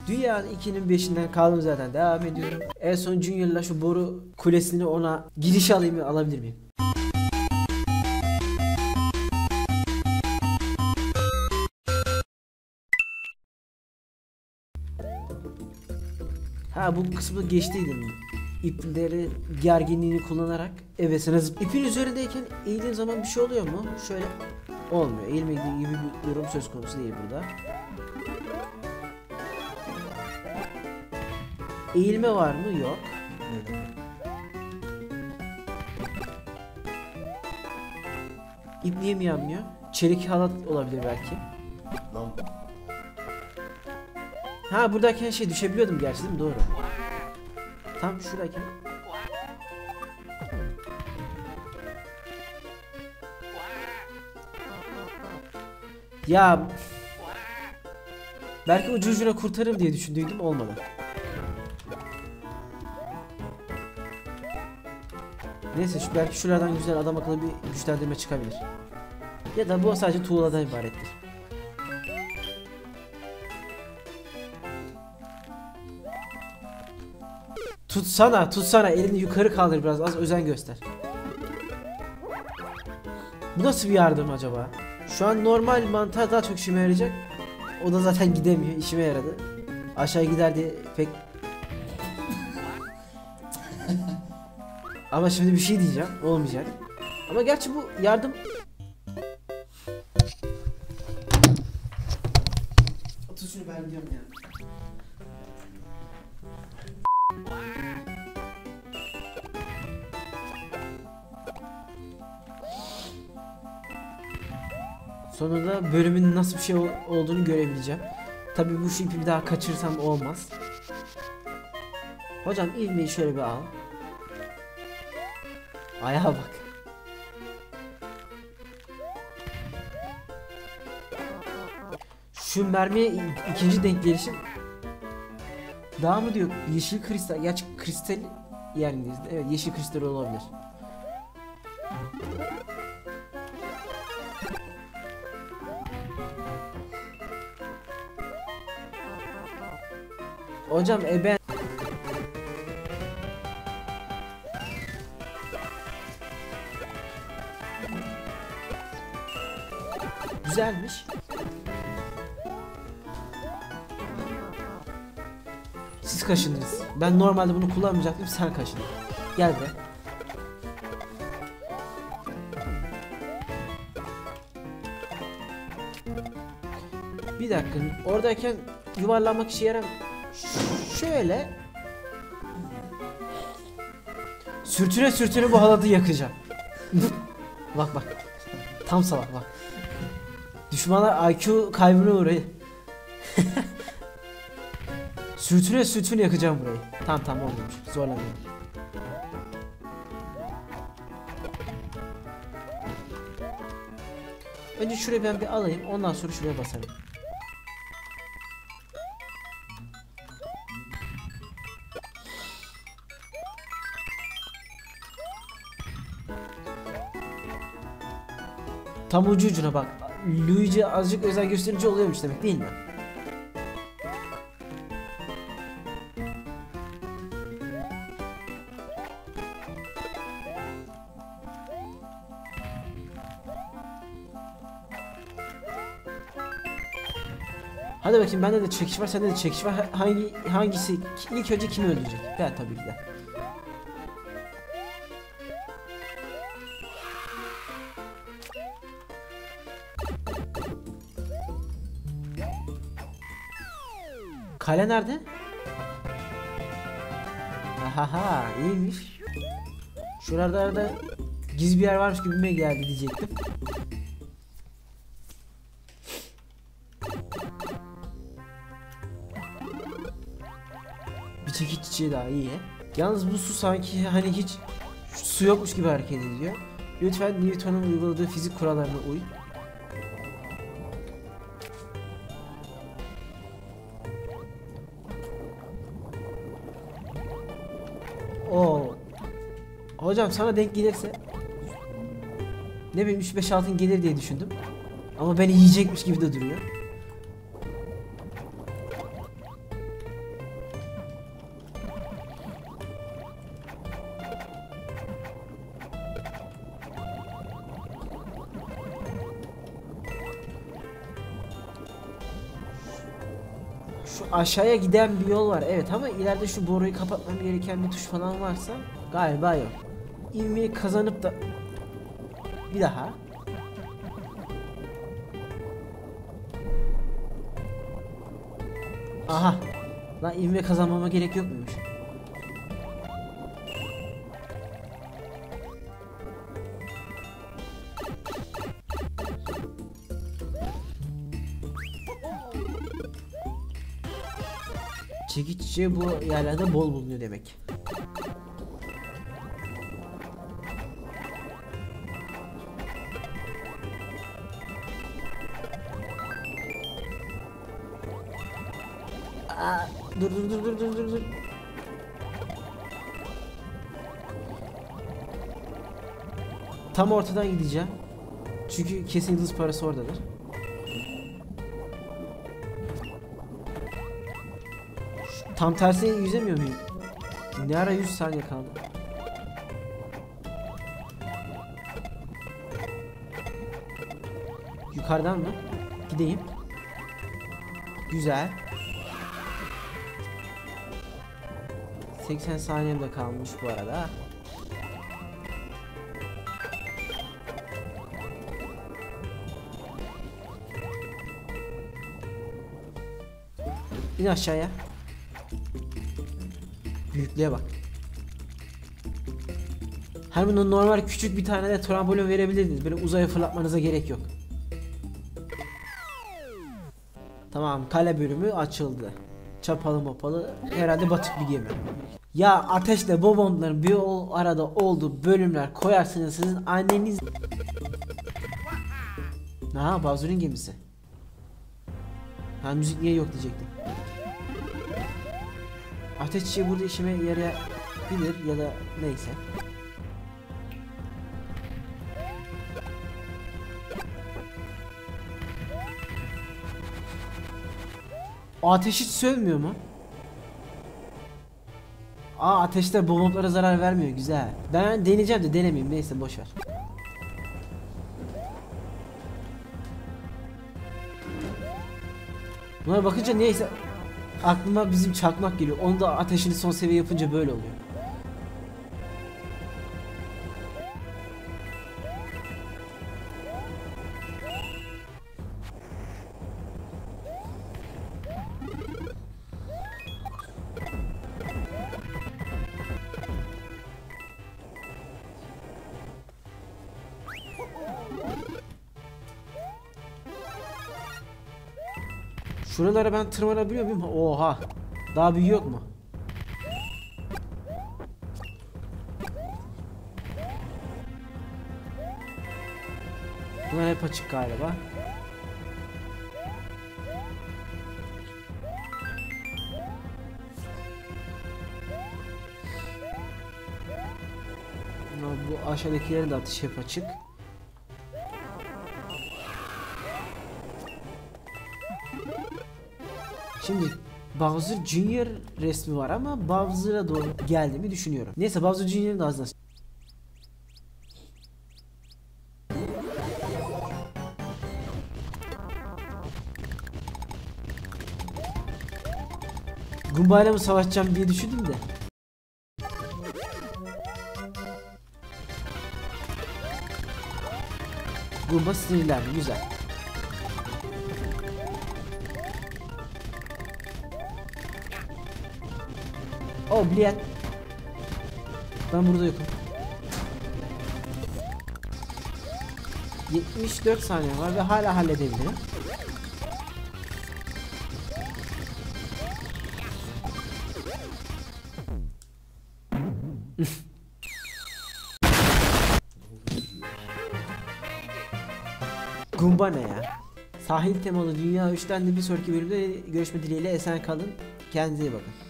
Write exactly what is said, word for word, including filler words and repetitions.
Dünya ikinin beşinden kaldım zaten, devam ediyorum. En son Junior'la şu boru kulesini ona giriş alayım mı, alabilir miyim? Ha, bu kısmı geçtiydim. İpleri gerginliğini kullanarak evesine zıp. İpin üzerindeyken eğildiğin zaman bir şey oluyor mu? Şöyle olmuyor. Eğilme gibi bir durum söz konusu değil burada. Eğilme var mı? Yok. İp niye mi yanmıyor? Çelik halat olabilir belki. Ha, buradayken şey düşebiliyordum gerçi, değil mi? Doğru. Tam şuradayken. Ya belki ucu ucuna kurtarırım diye düşündüydüm, olmadı. Neyse, şu belki şuradan güzel adam akıllı bir güçlendirme çıkabilir. Ya da bu sadece tuğladan ibarettir. Tutsana, tutsana, elini yukarı kaldır, biraz az özen göster. Bu nasıl bir yardım acaba? Şu an normal mantar daha çok işime yarayacak. O da zaten gidemiyor, işime yaradı. Aşağı gider diye pek... Ama şimdi bir şey diyeceğim, olmayacak. Ama gerçi bu yardım... Otur şunu, ben gidiyorum ya. Sonunda bölümün nasıl bir şey olduğunu görebileceğim. Tabii bu ipi bir daha kaçırsam olmaz. Hocam ivmeyi şöyle bir al. Ayağa bak. Şu mermiye ikinci denk gelişim. Daha mı diyor? Yeşil kristal. Gerçi kristal yani, evet, yeşil kristal olabilir. Hocam e ben güzelmiş. Siz kaşındınız. Ben normalde bunu kullanmayacaktım, sen kaşındın. Gel be. Bir dakika, oradayken yuvarlanmak işe yarar. Şöyle sürtüne sürtüne bu halatı yakacağım. Bak bak, tam salak bak. Düşmanlar I Q kaybına uğrayı. Sürtüne sürtüne yakacağım burayı. Tamam tamam, olmuş, zorlamıyorum. Önce şurayı ben bir alayım, ondan sonra şuraya basarım. Tam ucu ucuna bak. Luigi azıcık özen gösterince oluyormuş demek, değil mi? Hadi bakayım, bende de çekiş var, sende de çekiş var. Hangi hangisi ilk önce kimi öldürecek? Ben tabii ki de. Kale nerede? Ahaha, iyiymiş. Şuralarda arada gizli bir yer varmış gibime geldi diyecektim. Bir çekiç çiçeği daha iyi. Yalnız bu su sanki hani hiç su yokmuş gibi hareket ediyor. Lütfen Newton'un uyguladığı fizik kurallarına uy. Oo. Hocam sana denk gelirse, ne bileyim, üç beş altın gelir diye düşündüm. Ama beni yiyecekmiş gibi de duruyor. Şu aşağıya giden bir yol var evet, ama ileride şu boruyu kapatmam gereken bir tuş falan varsa galiba yok. İvmeyi kazanıp da bir daha. Aha. Lan ivme kazanmama gerek yok muymuş? Çekiççi bu yerlerde bol bulunuyor demek. Aa, dur dur dur dur dur dur dur. Tam ortadan gideceğim. Çünkü kesin yıldız parası oradadır. Tam tersine yüzemiyor muyum? Ne ara yüz saniye kaldı? Yukarıdan mı? Gideyim. Güzel. seksen saniyem de kalmış bu arada. İn aşağıya. Büyüklüğe bak. Her bunun normal küçük bir tane de trambolin verebilirdiniz. Böyle uzaya fırlatmanıza gerek yok. Tamam, kale bölümü açıldı. Çapalı mapalı herhalde batık bir gemi. Ya ateşle bombların bir o arada olduğu bölümler koyarsınız sizin anneniz. Ha, Bowser'ın gemisi. Ha, müzik niye yok diyecektim. Ateş çiçeği burada işime yarayabilir ya da neyse. O ateş hiç sönmüyor mu? Aa, ateşte bomblara zarar vermiyor, güzel. Ben deneyeceğim de denemeyeyim, neyse boşver. Bunlara bakınca neyse aklıma bizim çakmak geliyor. Onu da ateşini son seviye yapınca böyle oluyor. Şuralara ben tırmanabiliyor muyum? Oha. Daha büyük yok mu? Bunlar hep açık galiba. Bu aşağıdakilerin de atışı hep açık. Şimdi Bowser Junior resmi var ama Bowser'a doğru geldiğimi düşünüyorum. Neyse, Bowser Junior'ın da ağzına. Goomba'yla mı savaşacağım diye düşündüm de. Goomba sinirlendi, güzel. Oh, Bliet. Ben burada yokum. yetmiş dört saniye var ve hala halledebilirim. Goomba ne ya? Sahil temalı Dünya üçten de bir sonraki bölümde görüşme dileğiyle esen kalın. Kendinize iyi bakın.